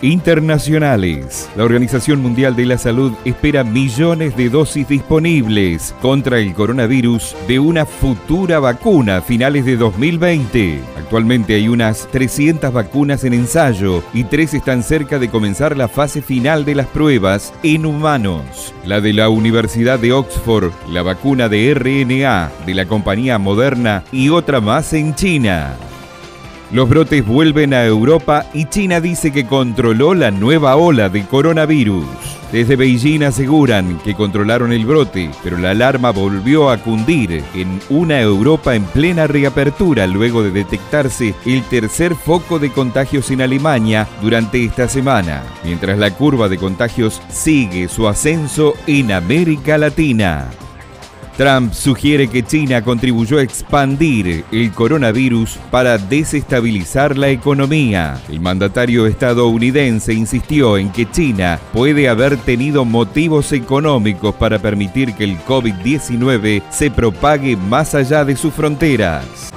Internacionales. La Organización Mundial de la Salud espera millones de dosis disponibles contra el coronavirus de una futura vacuna a finales de 2020. Actualmente hay unas 300 vacunas en ensayo y 3 están cerca de comenzar la fase final de las pruebas en humanos. La de la Universidad de Oxford, la vacuna de RNA de la compañía Moderna y otra más en China. Los brotes vuelven a Europa y China dice que controló la nueva ola de coronavirus. Desde Beijing aseguran que controlaron el brote, pero la alarma volvió a cundir en una Europa en plena reapertura luego de detectarse el tercer foco de contagios en Alemania durante esta semana, mientras la curva de contagios sigue su ascenso en América Latina. Trump sugiere que China contribuyó a expandir el coronavirus para desestabilizar la economía. El mandatario estadounidense insistió en que China puede haber tenido motivos económicos para permitir que el COVID-19 se propague más allá de sus fronteras.